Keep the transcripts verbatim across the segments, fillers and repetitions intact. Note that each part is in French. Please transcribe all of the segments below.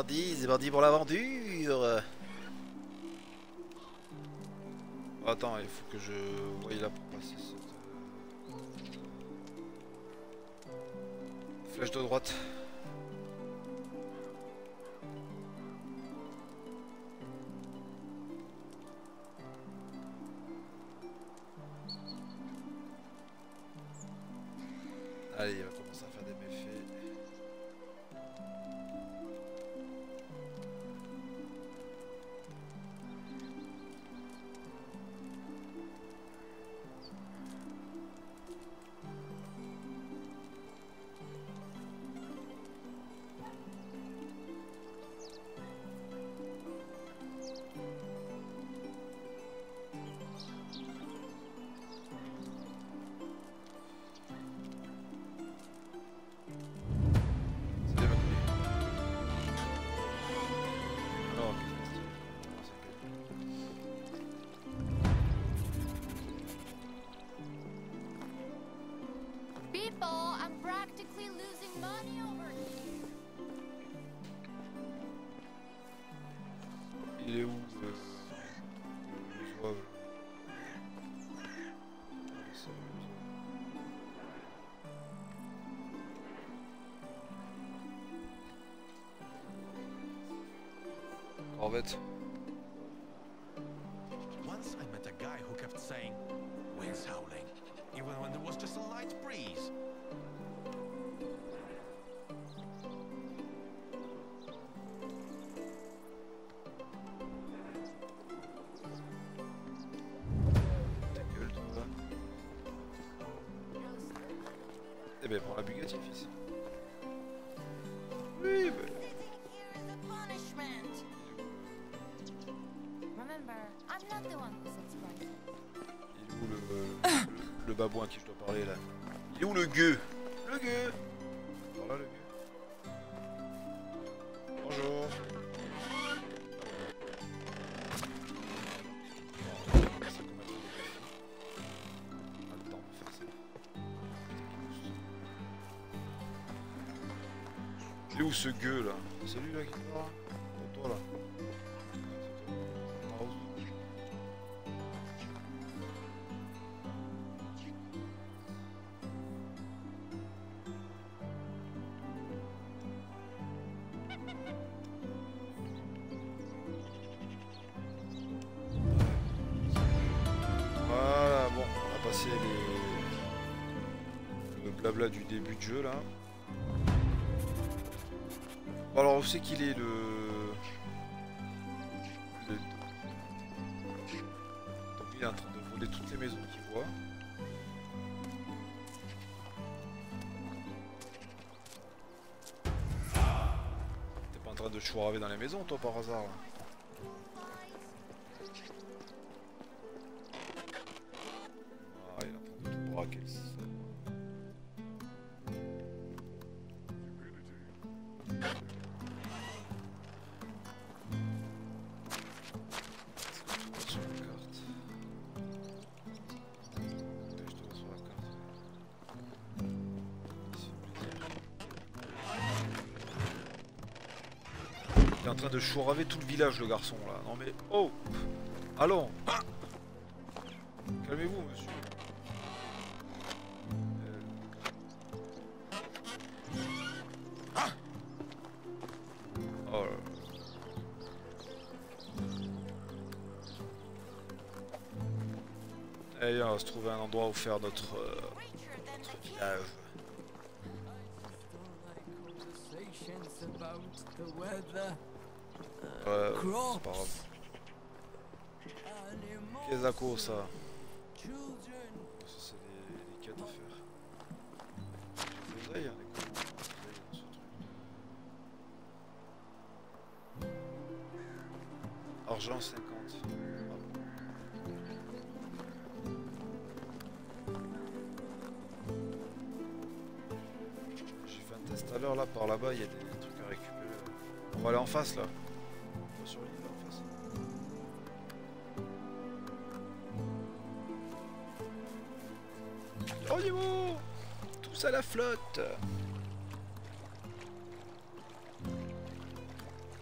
parti, c'est parti pour l'aventure. Attends, il faut que je voie là pour passer cette flèche de droite. Allez, il va commencer à faire des méfaits. Il est où euh, je vois, Corvette. Once I met a guy who kept saying, "Wind's howling," even when there was just a light breeze. Eh ben prends la Bugatti fils. Oui ben... Il est où le, le, le babouin à qui je dois parler là? Il est où le gueux? Le gueux. Voilà le gueux. Bonjour. Il est où ce gueux là? C'est lui là qui est là? Pour toi là. Voilà, bon, on a passé les... le blabla du début de jeu là. Bon, alors où c'est qu'il est le... le... Donc il est en train de voler toutes les maisons qu'il voit. T'es pas en train de chouraver dans les maisons toi par hasard là? Ah, il est en train de tout braquer. Il est en train de chouraver tout le village, le garçon là. Non mais oh, allons. Calmez-vous, monsieur. Oh là là. Allez, on va se trouver un endroit où faire notre, euh, notre village. Ouais, c'est pas grave. Qu'est-ce à quoi ça? Ça c'est des, des quêtes à faire. Vous avez, hein, les cons. Vous avez dans ce truc. Argent cinquante. J'ai fait un test à l'heure là, par là-bas, il y a des trucs à récupérer. On va aller en face là. On va sur l'île là en face. Oh Nemo! Tous à la flotte!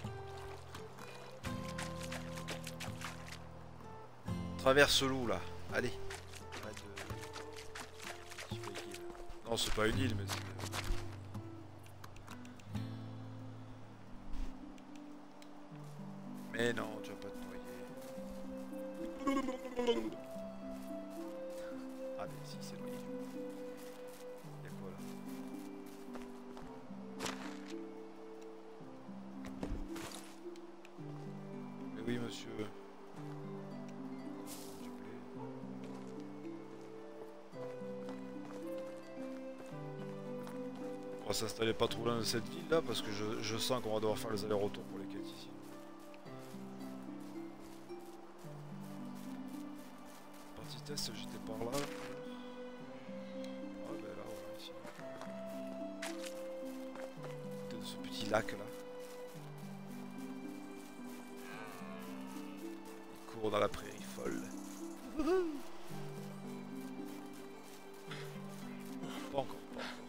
traverse l'eau là. Allez. Arrête de... Non, c'est pas une île, mais c'est... Mais non, tu vas pas te noyer. Ah mais si, c'est noyé. Y'a quoi là? Mais oui, monsieur. S'il te plaît. On va s'installer pas trop loin de cette ville là parce que je, je sens qu'on va devoir faire les allers-retours pour les quêtes ici. Partie test, j'étais par là. Ah ben là, voilà, ici. De ce petit lac là. Il court dans la prairie folle. Pas encore, pas encore.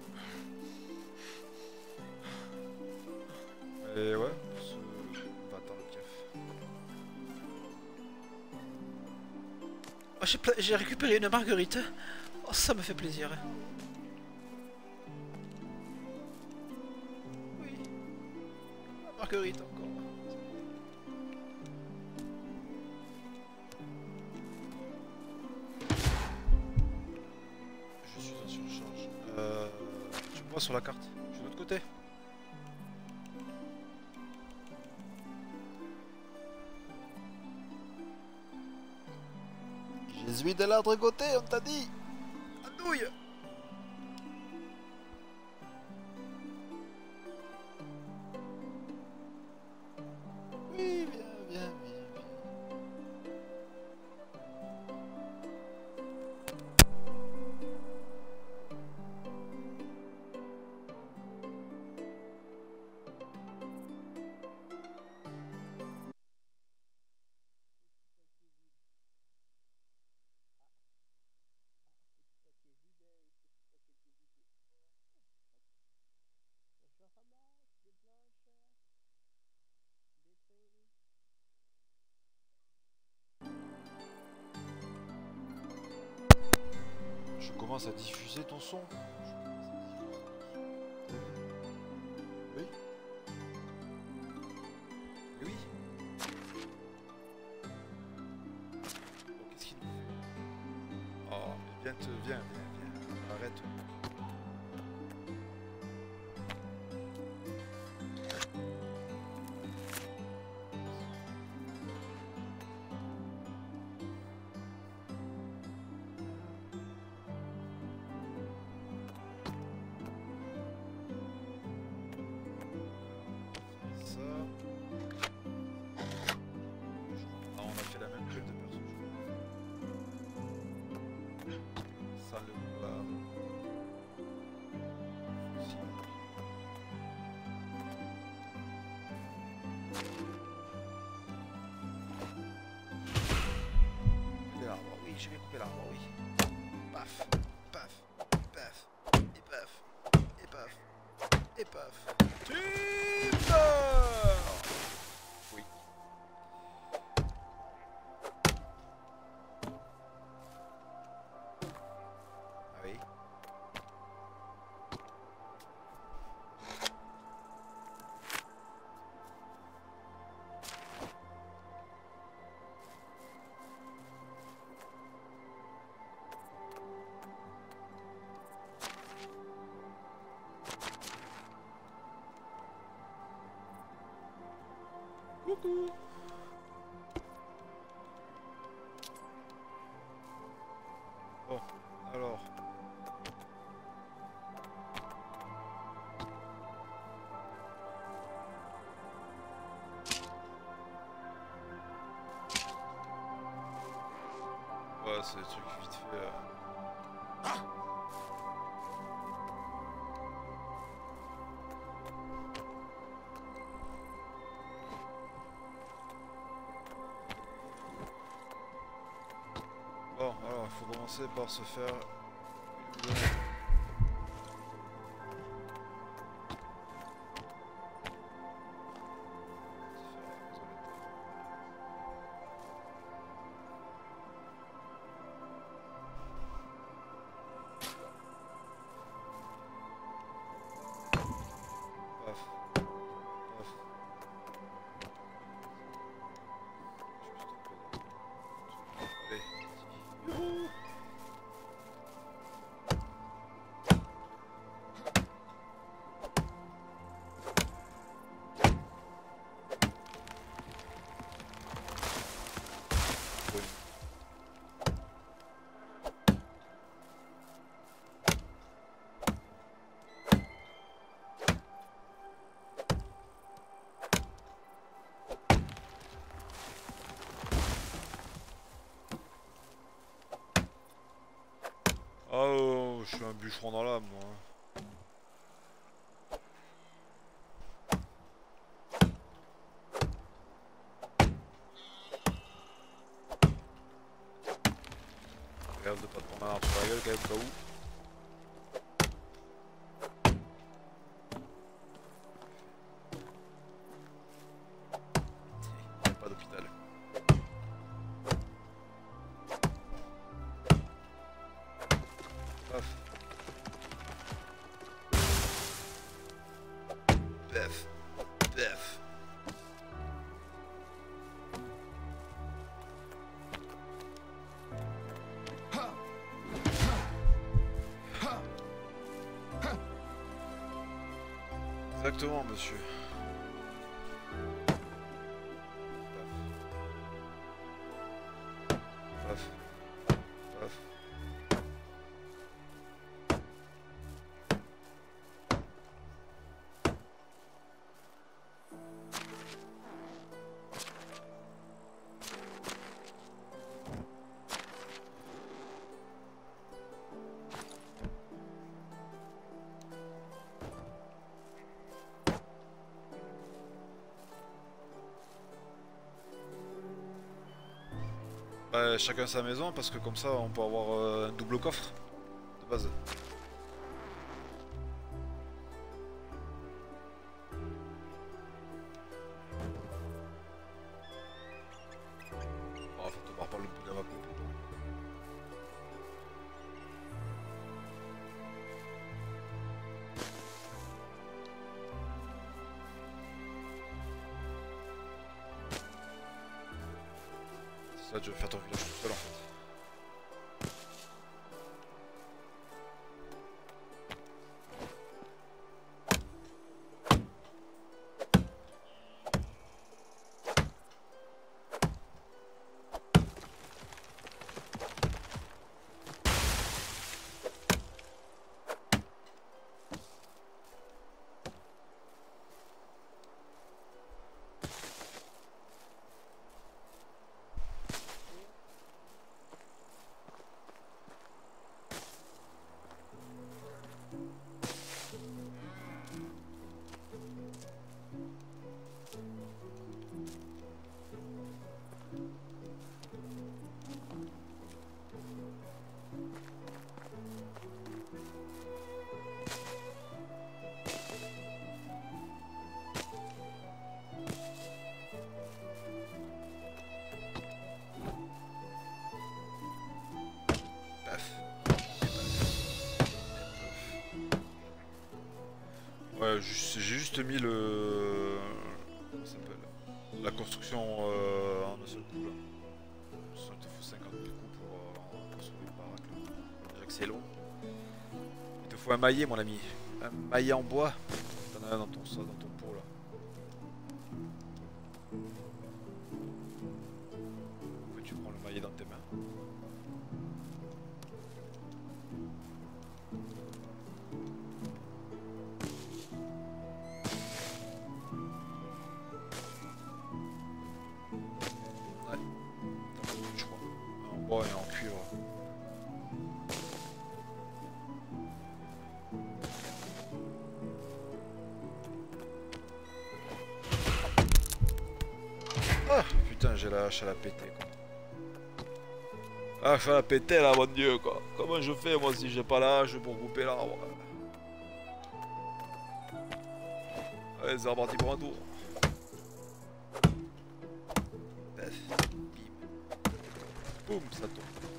Et ouais, ce bâtard de caf. Oh, j'ai récupéré une marguerite. Oh, ça me fait plaisir. Oui. La marguerite encore. Je suis en surcharge. Euh, tu me vois sur la carte? Je suis de l'autre côté. Je suis de l'autre côté, on t'a dit. Andouille. Oui, viens, viens, viens, viens. Je commence à diffuser ton son. Oui. Oui. Bon, qu'est-ce qu'il nous fait? Oh, mais viens, te, viens, viens, viens. Arrête. Je vais couper l'arbre, oui. Paf, paf, paf, et paf, et paf, et paf. Timber! Oui. Ah oui. Coucou. Bon, alors. Ouais, c'est des trucs vite fait. Euh... Ah, bon, alors, il faut commencer par se faire... suis un bûcheron dans l'âme, moi. Regarde de pas te prendre un arbre sur la gueule quand même, pas où. Il n'y a pas d'hôpital. Paf. Paf. Paf. Exactement, monsieur. Paf. Paf. Paf. Bah, chacun sa maison parce que comme ça on peut avoir euh, un double coffre de base. Bon, faut te barre pas le bout de la map non plus. Ça, tu vas faire ton village tout seul en fait. Ouais, j'ai juste mis le... Comment ça s'appelle? La construction euh, en un seul coup là. Ça te faut cinquante mille coups pour euh, construire une baraque. Déjà que c'est long. Il te faut un maillet mon ami. Un maillet en bois. T'en as un dans ton, ça, dans ton pot là. Après, tu prends le maillet dans tes mains. Et en cuivre. Ah putain, j'ai la hache à la péter quoi. Ah, je vais la péter là, mon dieu quoi. Comment je fais moi si j'ai pas la hache pour couper l'arbre? Allez, c'est reparti pour un tour. Paf, bim. Boum, ça tombe.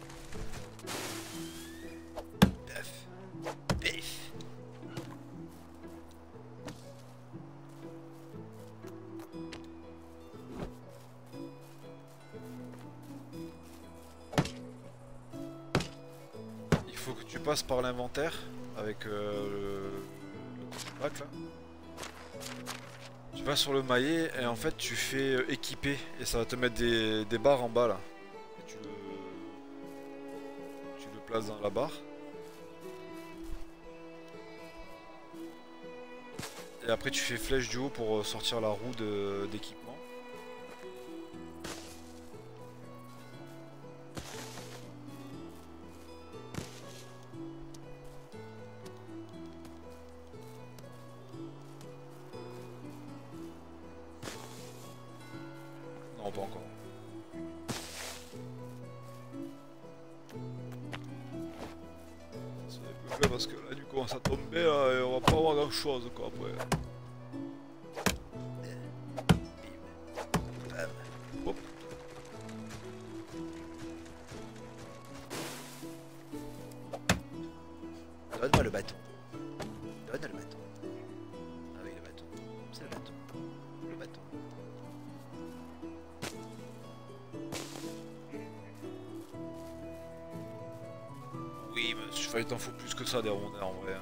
Il faut que tu passes par l'inventaire avec euh, le bac là. Tu vas sur le maillet et en fait tu fais euh, équiper et ça va te mettre des, des barres en bas là. Et tu le, tu le places dans la barre. Et après tu fais flèche du haut pour sortir la roue d'équipement. pas encore. C'est parce que là, du coup, ça tomber là et on va pas avoir grand chose quoi après. Hop. Donne-moi le bâton. Donne le bâton. Ah oui, le bâton. C'est le bâton. Le bâton. Oui, mais je il t'en faut plus que ça des rondins en vrai.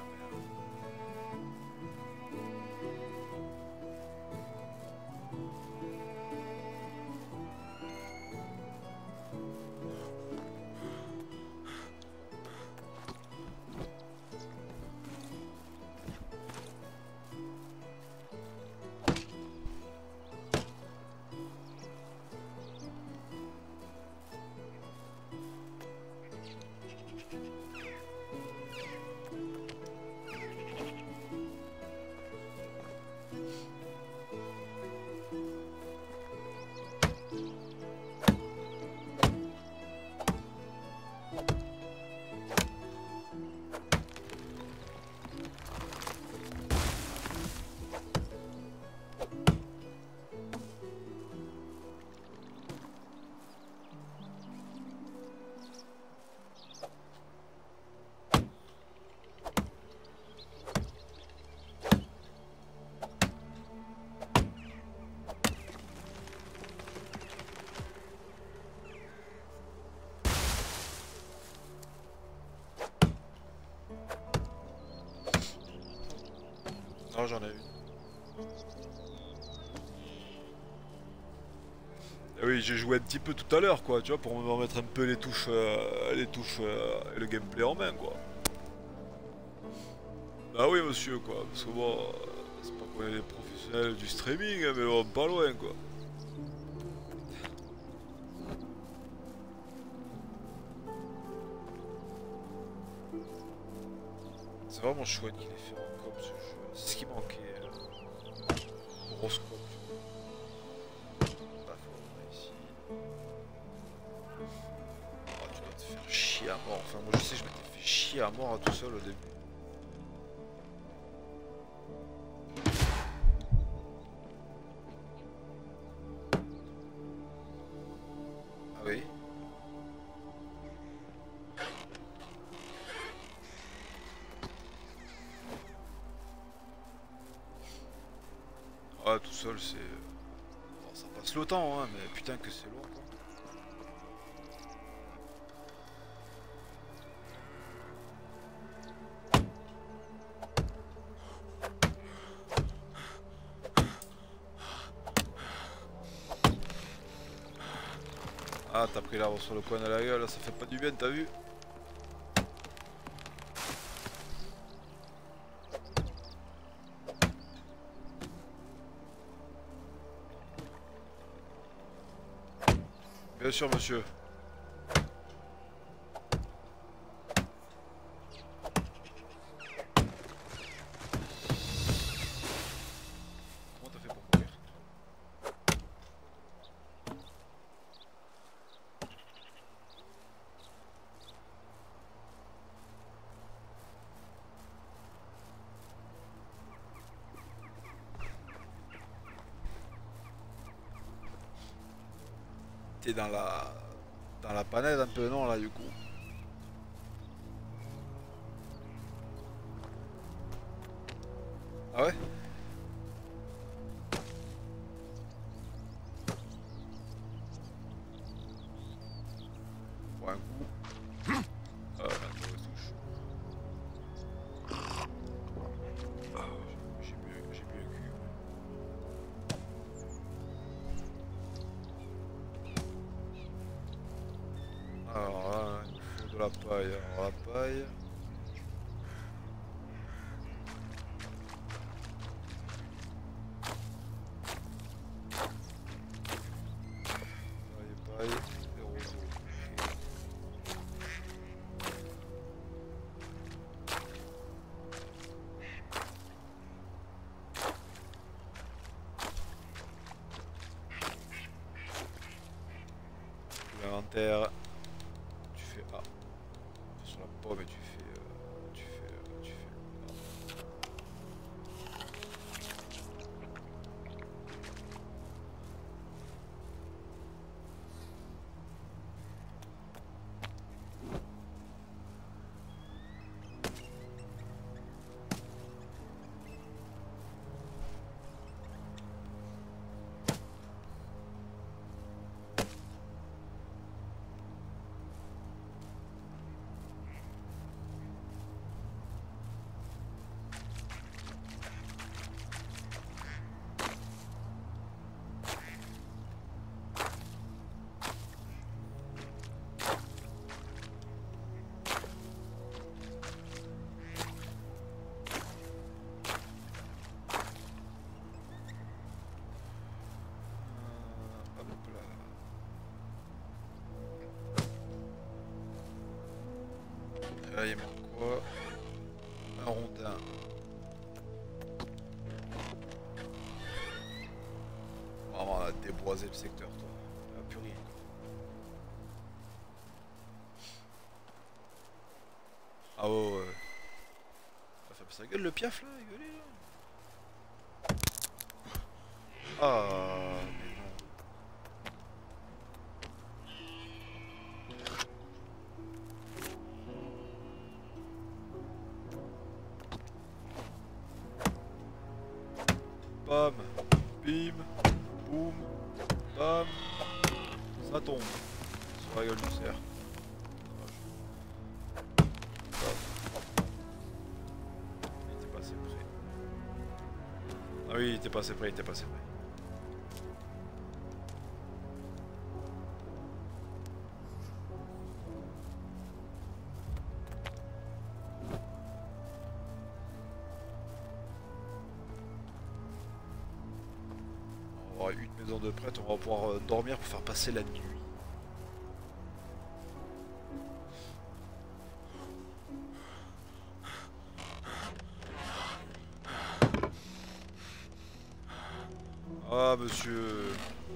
Non, j'en ai une. Ah oui, j'ai joué un petit peu tout à l'heure, quoi, tu vois, pour me remettre un peu les touches, euh, les touches euh, et le gameplay en main, quoi. Ah oui, monsieur, quoi, parce que bon, euh, c'est pas qu'on est des professionnels du streaming, hein, mais bon, pas loin, quoi. C'est vraiment chouette qu'il ait fait en com ce jeu, c'est ce qui manquait. Euh... Grosse com. Pas fort, ici. Oh, tu dois te faire chier à mort. Enfin, moi je sais, je m'étais fait chier à mort à tout seul au début. Ah oui. Ah, tout seul, c'est... Bon, ça passe le temps, hein, mais putain que c'est long, quoi. Ah, t'as pris l'arbre sur le coin de la gueule, ça fait pas du bien, t'as vu? Bien sûr, monsieur. Comment t'as fait pour mourir? T'es dans la... dans la panade un peu, non, là, du coup? Ah ouais? Pour un coup. Euh, attends, touche. Ah, j'ai mieux, j'ai mieux cul. Alors là, il faut de la paille. Alors la paille. Paille, paille, et roseau. l'inventaire. Tu fais A. Sur la pomme et tu fais. Euh, tu fais. Euh, tu fais A. Hop là. Là, il manque quoi? Un rondin. Vraiment, on a déboisé le secteur, toi. Ah, plus rien, quoi. Ah ouais, ouais. Ça fait sa gueule le piaf là, il gueulait là. Ah, mais non. Bam, bim, boum, bam, ça tombe sur la gueule du cerf. Il était pas assez près. Ah oui, il était pas assez près, il était pas assez près. On aura une maison de prêtre, on va pouvoir euh, dormir pour faire passer la nuit. Ah monsieur.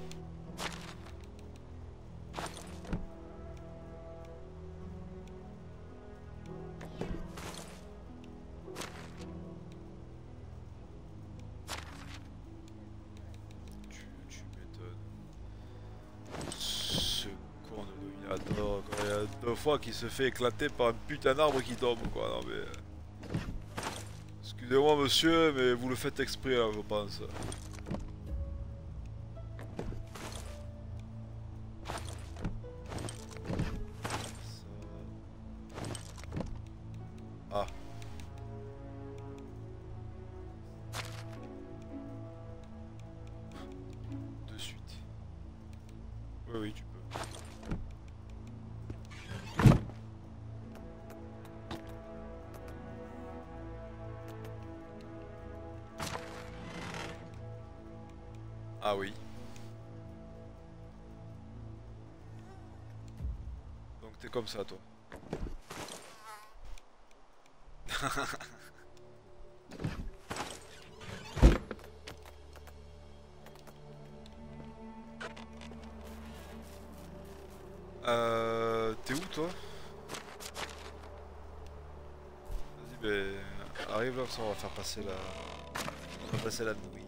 Tu, tu m'étonnes. Ce con de dominateur, quoi. Il y a deux fois qu'il se fait éclater par un putain d'arbre qui tombe, quoi. Non mais. Excusez-moi monsieur, mais vous le faites exprès là, je pense. Ah. De suite. Oui, oui, tu peux. Ah oui. Donc t'es comme ça, toi. Euh... T'es où, toi? Vas-y, ben... Arrive là, ça on va faire passer la... On va passer la nuit.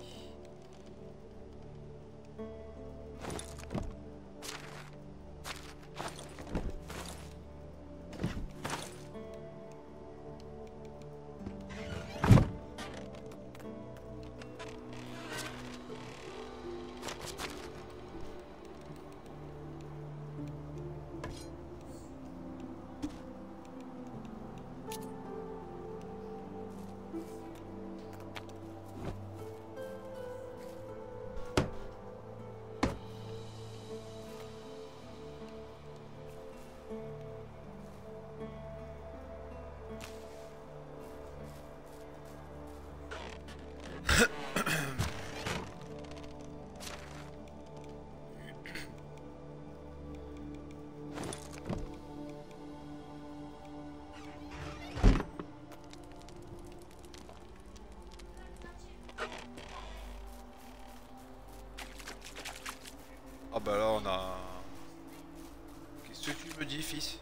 que tu me dis, fils?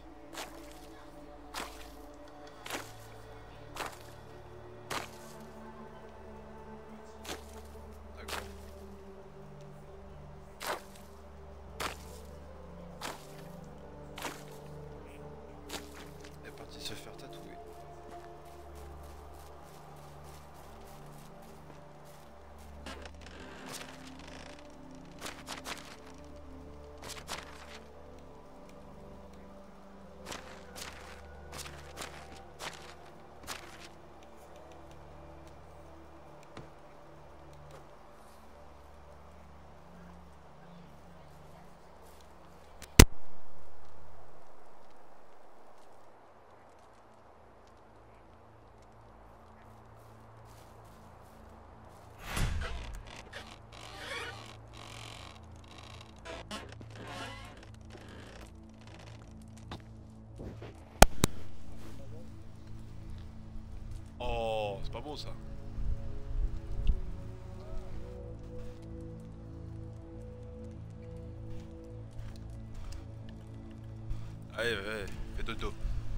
D'accord. Elle est partie se faire tatouer. Oh, c'est pas beau ça. Allez, allez, fais dodo.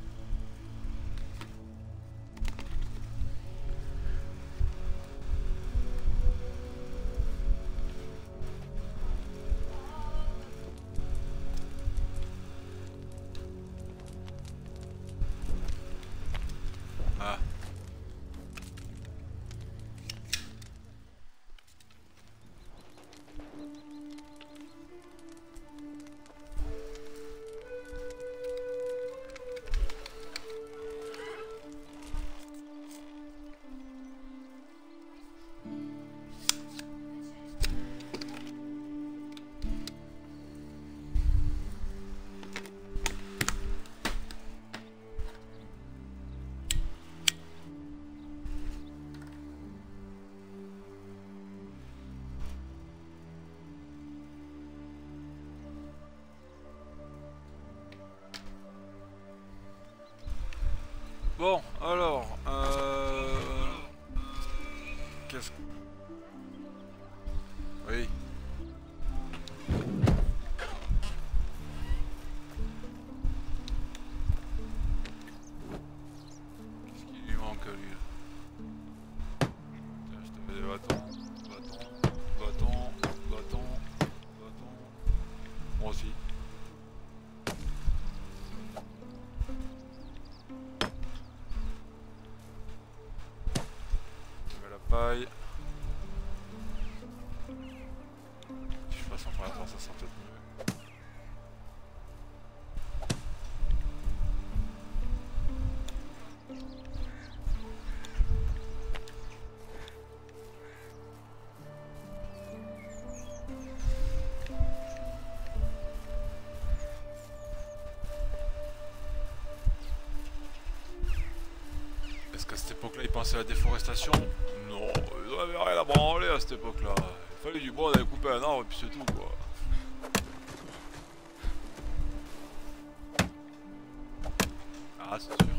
Ah. Bon, alors, euh... qu'est-ce que... Oui. Qu'est-ce qu'il lui manque à lui là? Tiens, je te mets des bâtons, bâtons, bâtons, bâtons, bâtons. Moi aussi. Paille. Si je passe en première temps, ça sera peut-être mieux. Est-ce qu'à cette époque-là, ils pensaient à la déforestation? Non, ils n'avaient rien à branler à cette époque-là. Il fallait du bois, on avait coupé un arbre et puis c'est tout quoi. Ah, c'est sûr.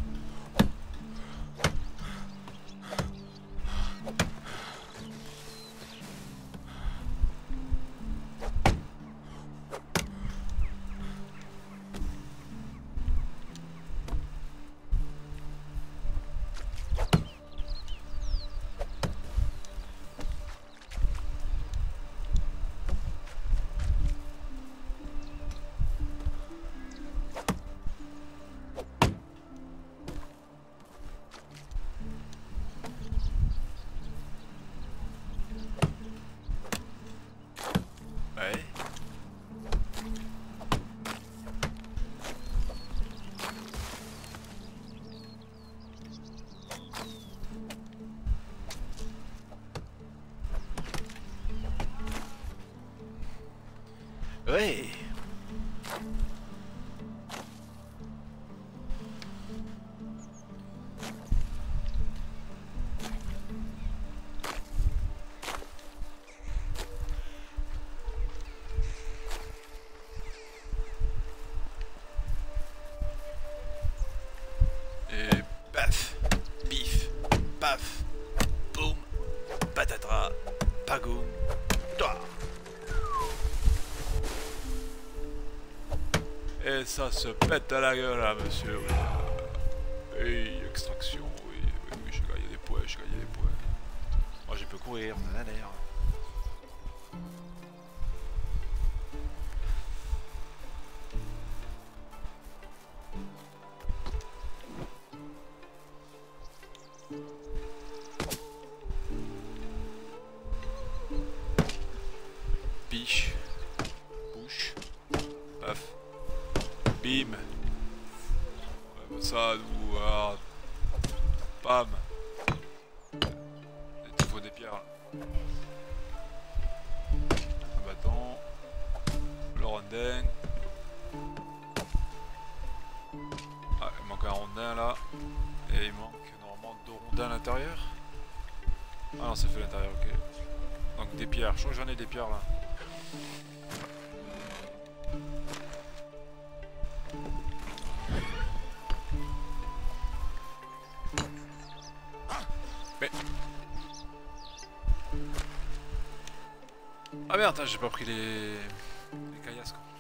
Ouais. Et paf, bif, paf, boum, patatras, pagoum, toi. Et ça se pète à la gueule là, monsieur. Oui, oui, extraction, oui, oui, oui, j'ai gagné des points, j'ai gagné des points. Moi, je peux courir, on a l'air. Piche. Bouche. Paf. Bim. Ouais, bah ça, nous, ah. Bam. Il faut des pierres là. Un bâton. Le rondin. Ah, il manque un rondin là. Et il manque normalement deux rondins à l'intérieur. Ah non, c'est fait à l'intérieur, ok. Donc des pierres. Je crois que j'en ai des pierres là. Mais... Ah merde, j'ai pas pris les... les caillasses quoi.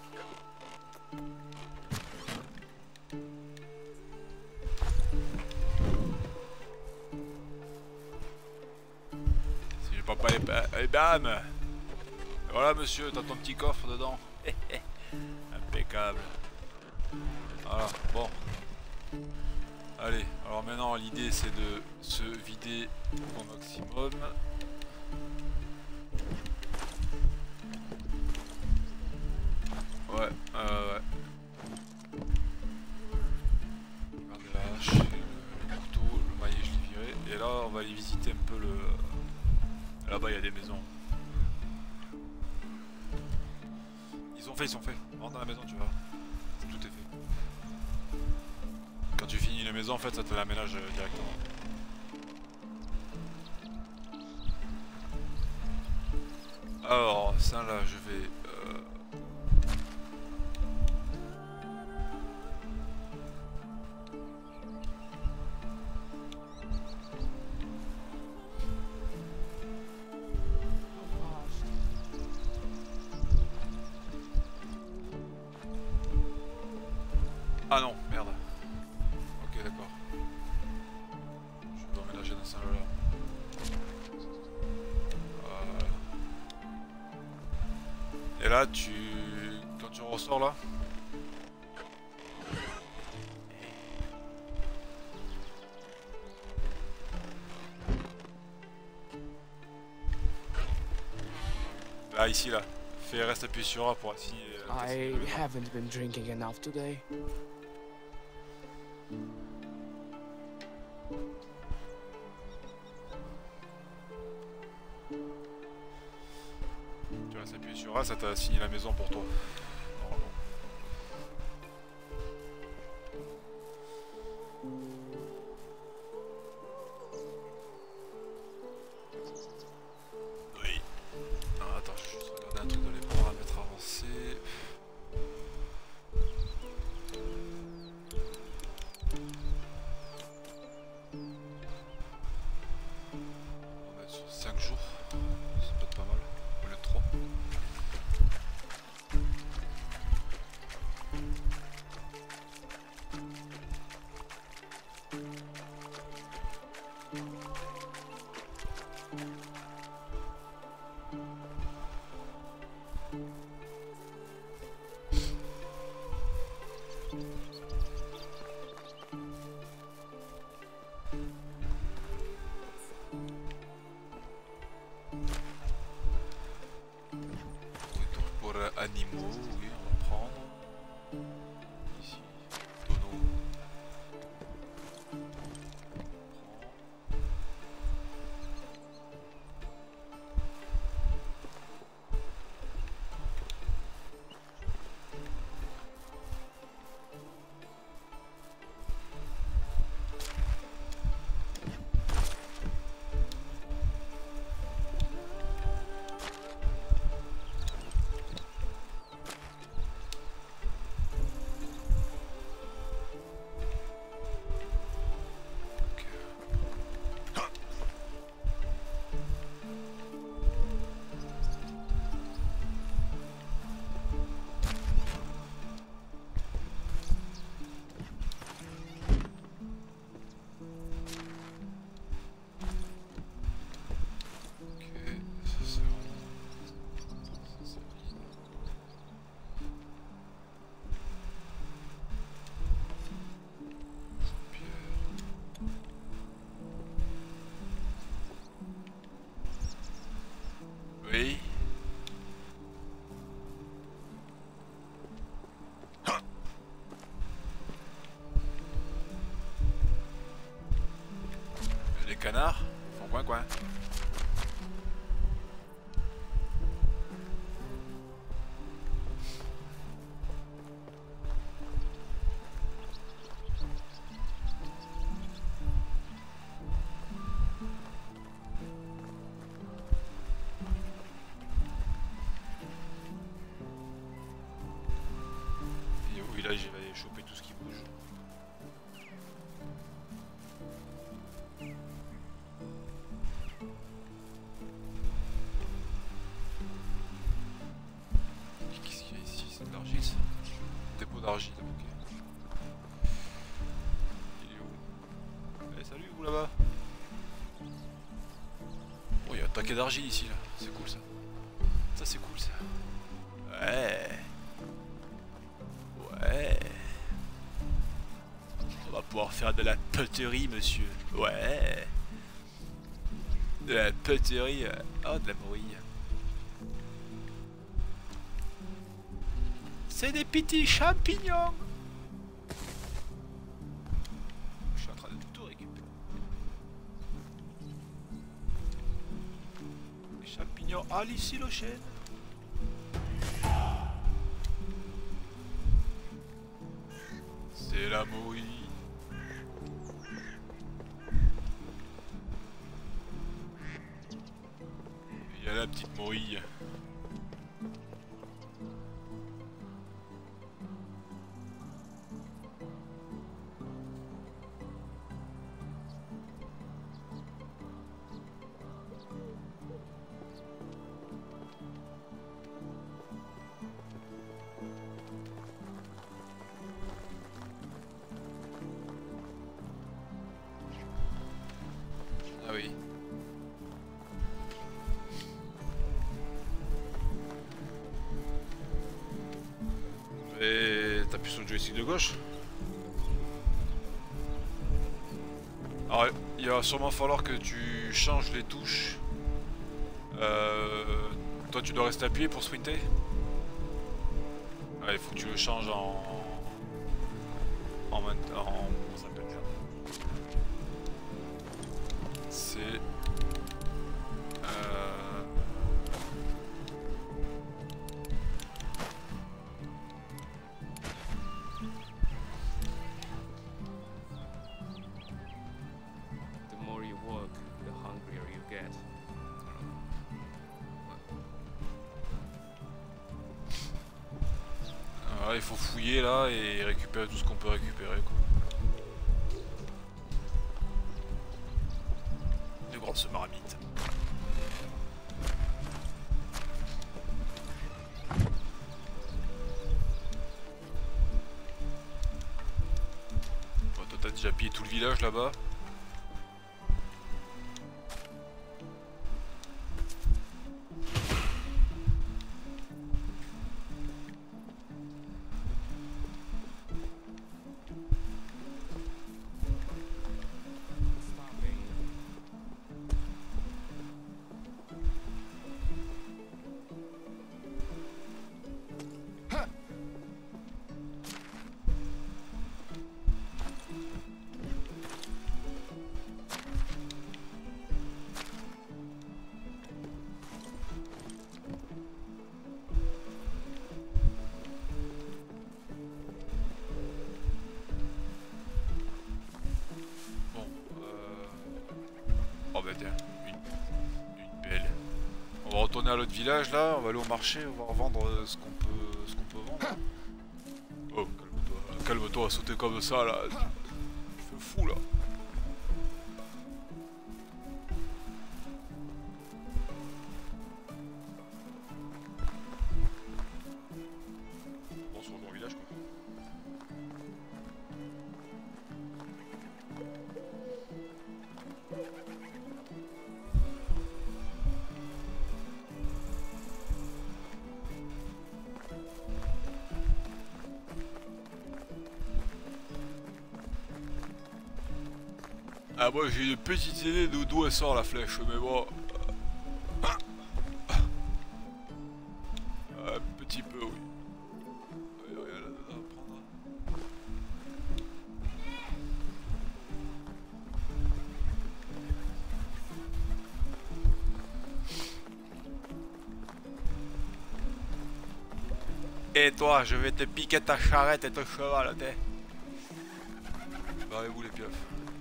Si j'ai pas pas les... Et bam. Et voilà monsieur, t'as ton petit coffre dedans. Impeccable. Voilà, bon. Allez, alors maintenant l'idée c'est de se vider au maximum. Ouais, euh, ouais. Regardez la hache, le couteau, le maillet je l'ai viré. Et là on va aller visiter un peu le... Là-bas il y a des maisons. Ils ont fait, ils ont fait. Rentre dans la maison tu vois. Tout est fait. Quand tu finis la maison en fait ça te l'aménage directement. Alors ça là je vais... Euh... Ah non, merde. Ok, d'accord. Je dois emménager dans ce là. Voilà. Et là, tu... Quand tu ressors là... Là, ici, là. Fais reste appuyé sur A pour assigner... I haven't been drinking enough today. Tu restes appuyé sur A, ça t'a assigné la maison pour toi. Normalement. Oui. Non, attends, je vais juste regarder un truc dans les paramètres avancés. On va être sur cinq jours. Ça peut être pas mal. Au lieu de trois. Retour pour euh, animaux, oui, on va prendre. Ici, tonneau. canards font coin coin. Et au village, il va aller choper tout ce qui bouge. Qu'est-ce qu'il y a ici? C'est de l'argile ça? Dépôt d'argile, ok. Il est où? Eh salut vous là-bas. Oh, il y a un paquet d'argile ici là, c'est cool ça. Ça c'est cool ça. Ouais. Ouais. On va pouvoir faire de la poterie monsieur. Ouais. De la poterie. Oh, de la morille. C'est des petits champignons. Je suis en train de tout récupérer. Les champignons hallucinogènes. C'est la morille. Il y a la petite morille. Ah oui. Et t'appuies sur le joystick de gauche. Alors il va sûrement falloir que tu changes les touches. Euh, toi tu dois rester appuyé pour sprinter. Ah, il faut que tu le changes en... En même temps... Comment ça s'appelle ça? C'est... Euh... The more you work, the hungrier you get. Alors, il faut fouiller là et récupérer tout ce qu'on peut récupérer quoi. De grandes marmites. Bon, toi t'as déjà pillé tout le village là-bas. Starving. Bon, euh... oh bah tiens, une, une pelle. On va retourner à l'autre village là, on va aller au marché, on va revendre euh, ce qu'on peut, ce qu'on peut vendre. Oh, calme-toi, calme-toi à sauter comme ça là. Tu fais fou là. Bon, sur le bon village quoi. Ah moi j'ai une petite idée d'où elle sort la flèche, mais bon... Un petit peu oui. Il y a rien là-dedans à prendre. Et toi, je vais te piquer ta charrette et ton cheval, t'es. Barrez-vous les piafs.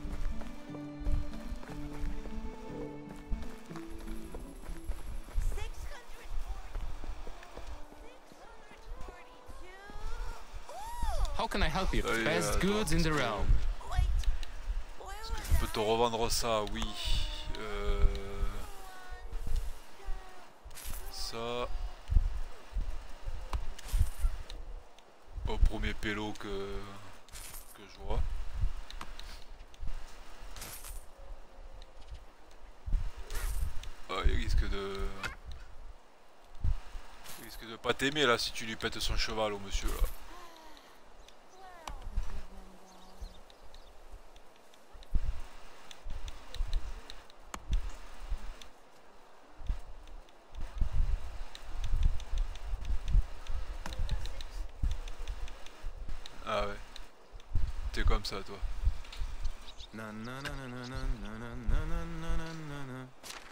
How can I help you? Allez, Best attends, goods in the est-ce que- realm. Est-ce que je peux te revendre ça? Oui. Euh... Ça. Au premier pélo que, que je vois. Ah, il risque de... Il risque de pas t'aimer là si tu lui pètes son cheval au monsieur là. Ah ouais. T'es comme ça toi. Na na na na na na na na na na na na na.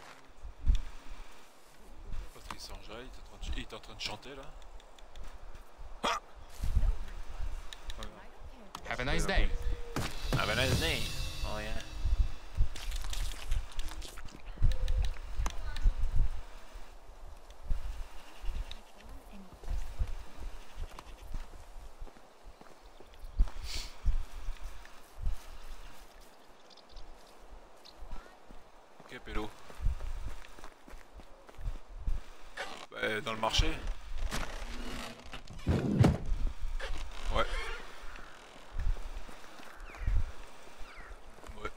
Patrick Sanjay, il est en train de- il est en train de chanter là. Have a nice day. Have a nice day. Oh yeah. Ok pélo. Bah, dans le marché. Ouais. Ouais.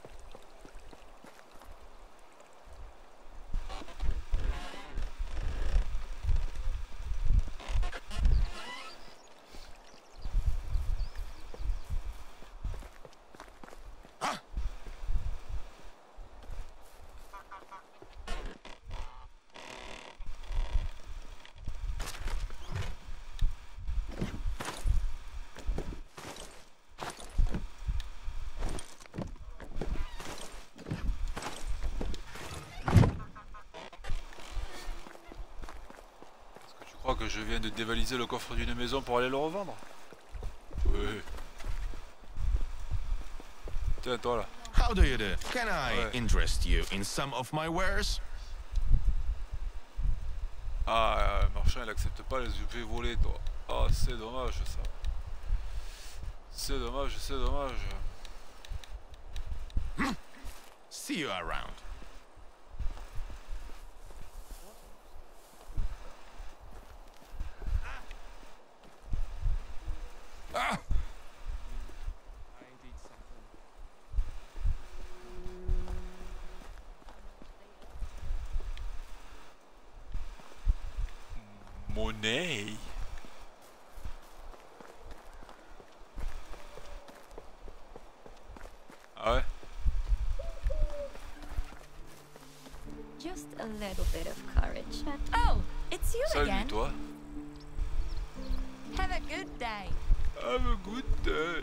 Tu crois que je viens de dévaliser le coffre d'une maison pour aller le revendre? Oui. Tiens toi là. How do you do? Can I Ouais. interest you in some of my wares? Ah, le marchand il accepte pas les objets volés toi. Ah c'est dommage ça. C'est dommage, c'est dommage. See you around. Ah! I did something. Monnaie. Ah ouais. Just a little bit of courage. Oh, it's you Salut again. toi. Have a good day. Have a good day.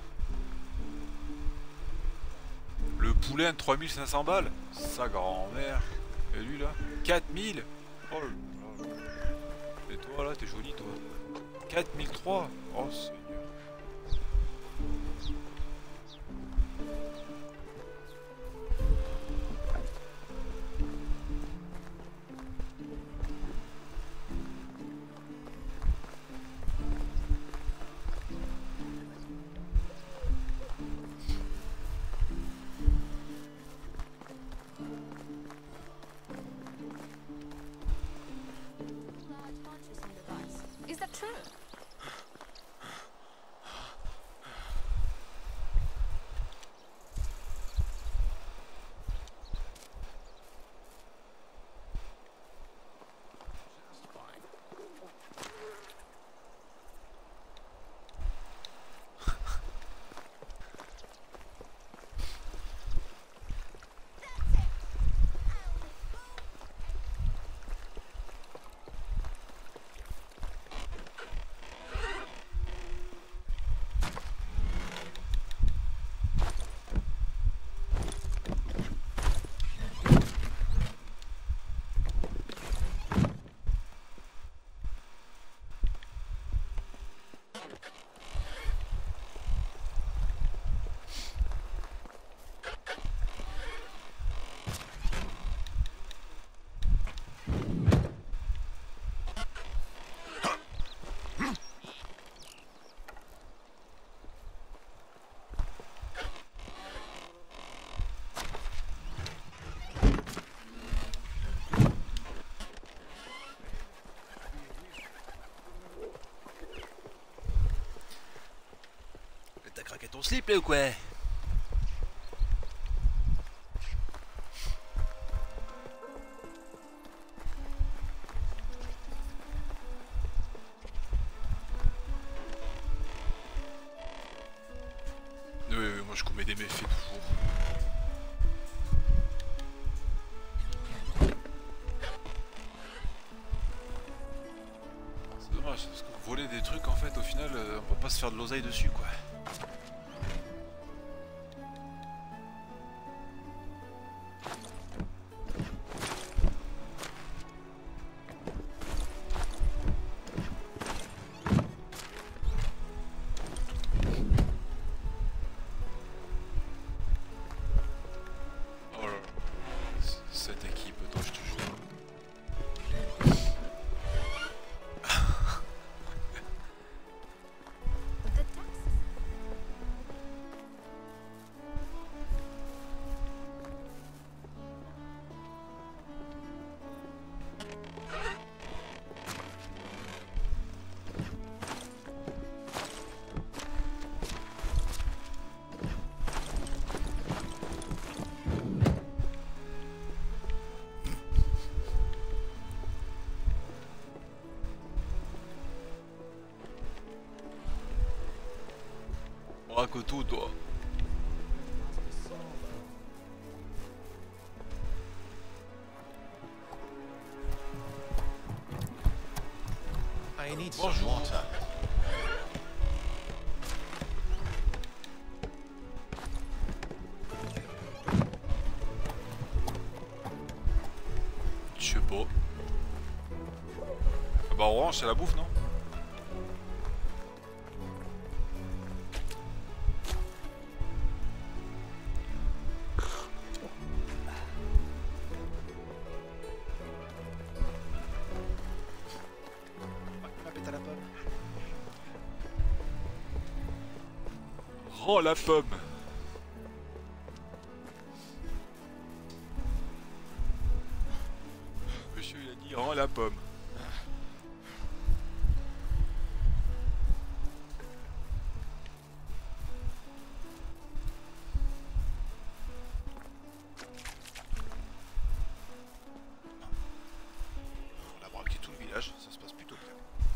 Le poulain trois mille cinq cents balles. Sa grand-mère. Et lui là quatre mille. Oh là là. Et toi là t'es joli toi. quatre mille trois. Oh seigneur. Is that true? ton slip là ou quoi? Oui, oui, moi je commets des méfaits toujours. C'est dommage, parce que voler des trucs en fait, au final, euh, on peut pas se faire de l'oseille dessus quoi. Oh là là. C- Cette équipe, toi je te jure. The taxes. Braque tout toi. I need some Bonjour. water. Je sais pas. Ah bah orange c'est la bouffe non? Ma pète à la pomme. Oh la pomme. Monsieur il a dit rends la pomme. On a braqué tout le village, ça se passe plutôt bien.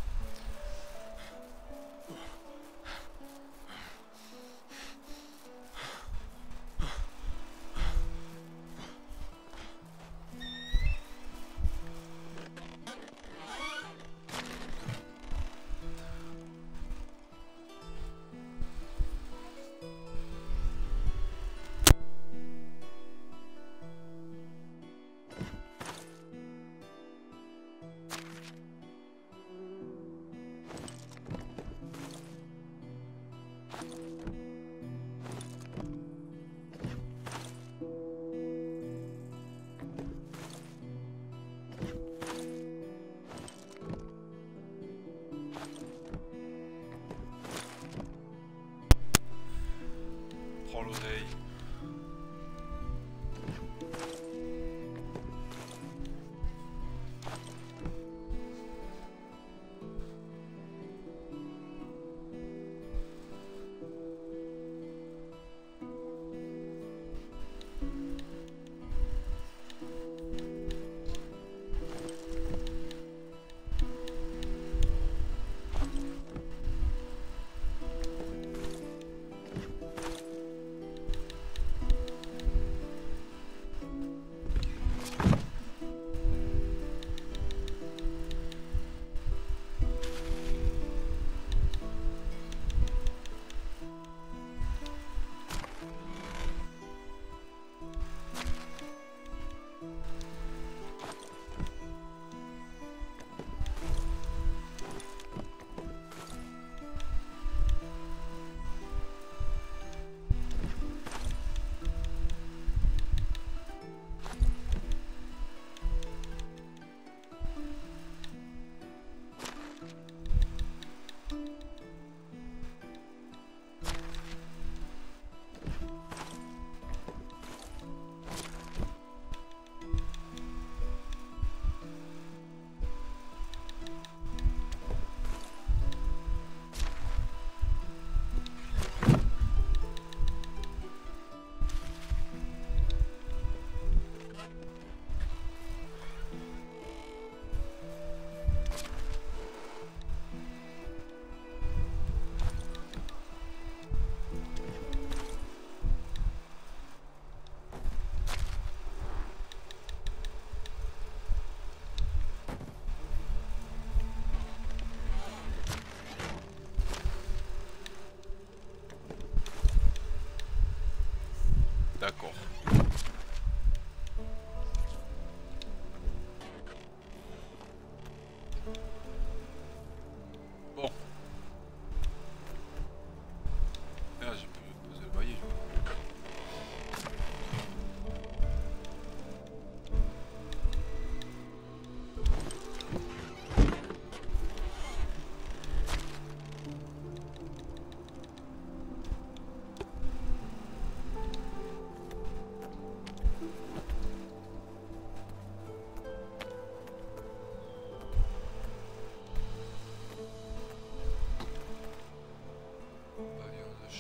Prends l'oseille.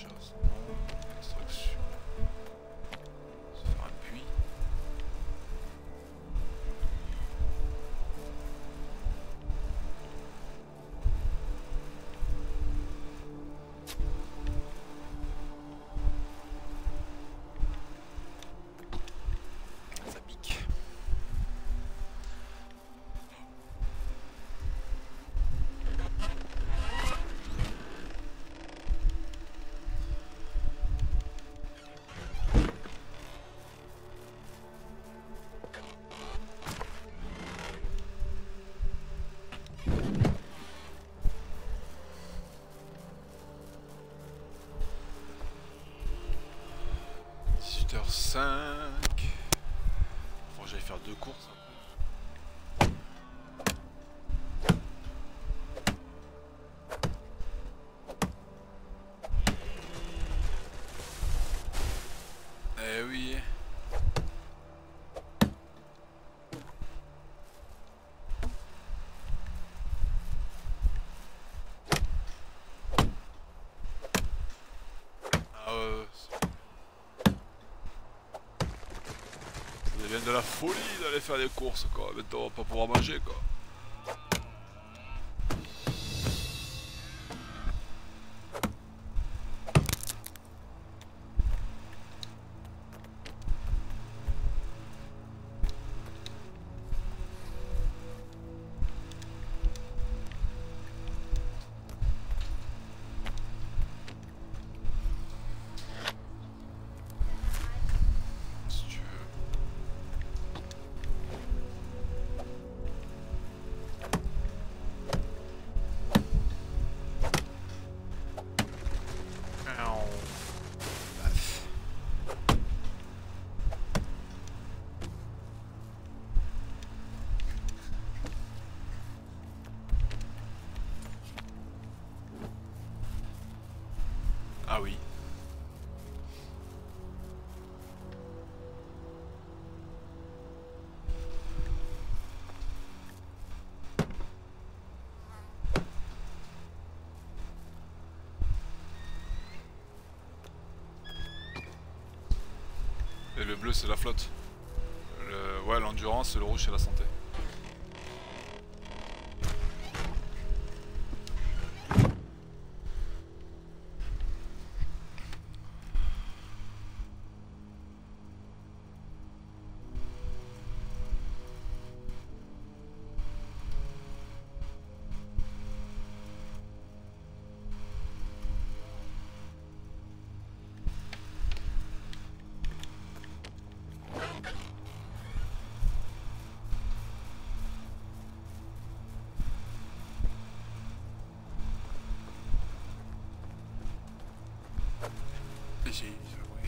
chasse. Non. Extraction. Se faire un puits. Ça pique. dix-huit heures cinq. Faut que j'aille faire deux courses après. Eh oui. Ah ouais. Ça devient de la folie d'aller faire des courses quoi. Maintenant on va pas pouvoir manger quoi. Si tu veux. Paf. Ah oui. Et le bleu c'est la flotte. Le... Ouais, l'endurance et le rouge c'est la santé. Ici, oui.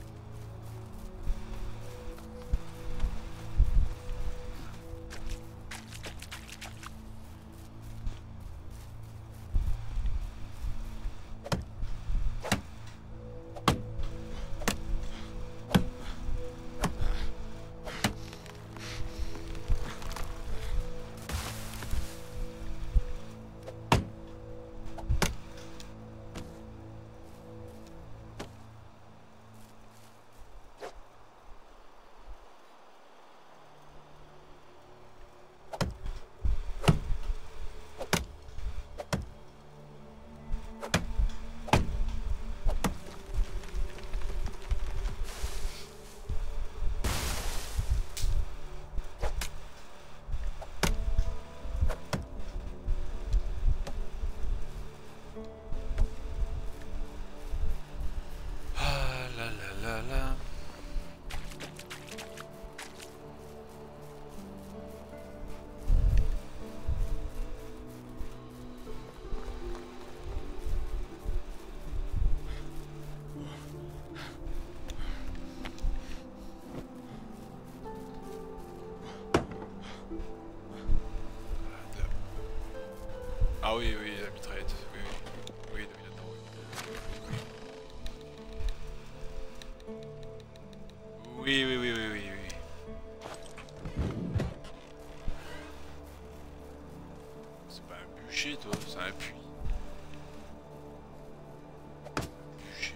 Ah la la la la. Ah oui, oui, la mitraillette. Oui, oui. Oui, dominateur, oui. Oui, oui, oui, oui, oui, oui. C'est pas un bûcher, toi, c'est un puits. Bûcher.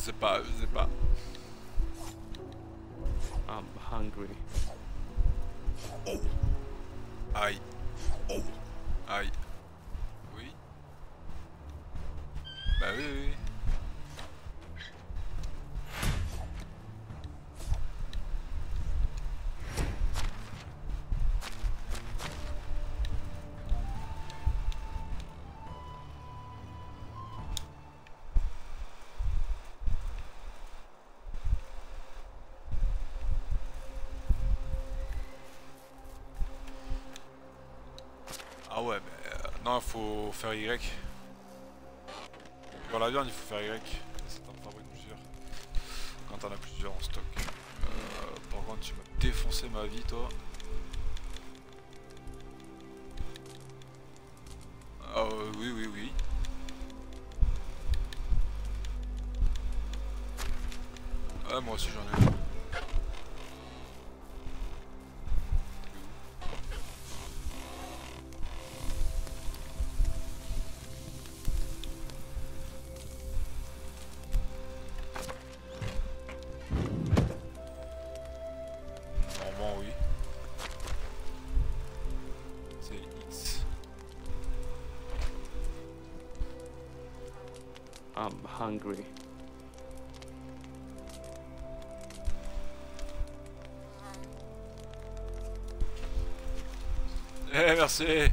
sais pas, je sais pas. I'm hungry. Aïe. Aïe. Oui. Bah oui, oui. Ah ouais, mais euh, non, il faut faire Y. Pour la viande, il faut faire Y. Ça t'en fabrique plusieurs. Quand t'en as plusieurs en stock. Euh, par contre, tu m'as défoncé ma vie, toi. Ah euh, oui, oui, oui. Ah, moi aussi j'en ai. Normalement, oui. C'est X. I'm hungry. Eh, merci.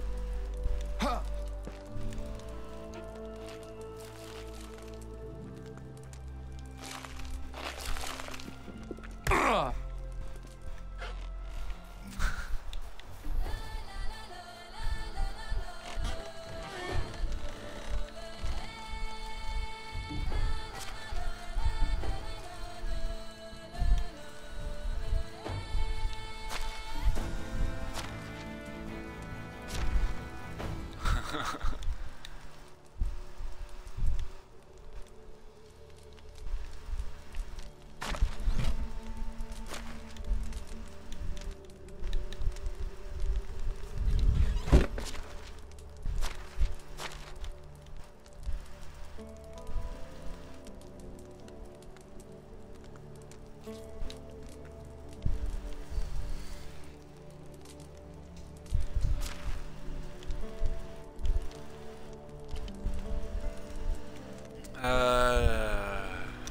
Euh...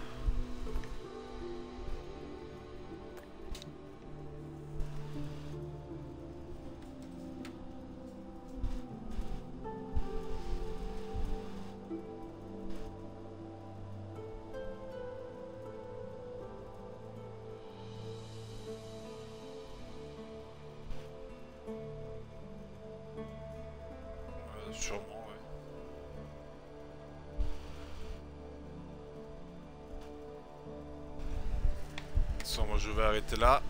euh, Sûrement, ouais. Bon, moi je vais arrêter là.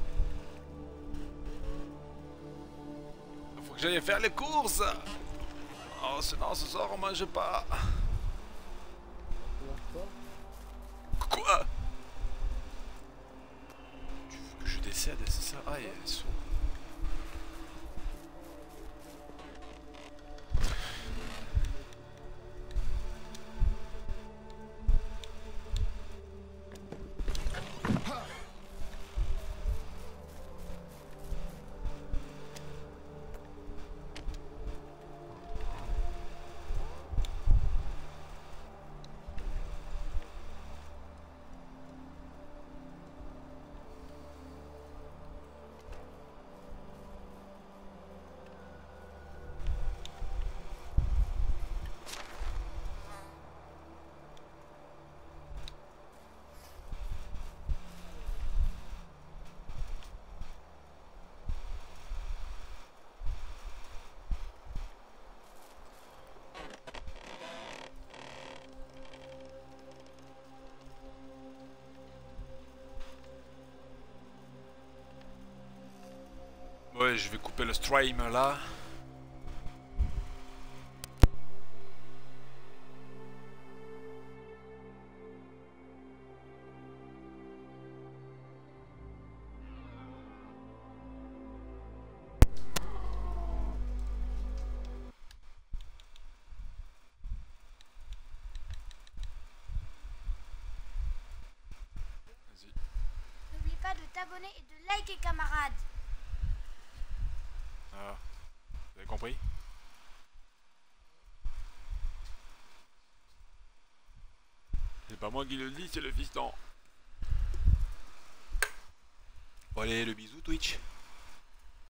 Faut que j'aille faire les courses. Oh, sinon ce soir on mange pas. Quoi? Tu veux que je décède, c'est ça? Ah, il est sourd. Ouais, je vais couper le stream là. abonner et de liker, camarades. Ah, vous avez compris? C'est pas moi qui le dis, c'est le fiston. Bon allez, le bisou Twitch.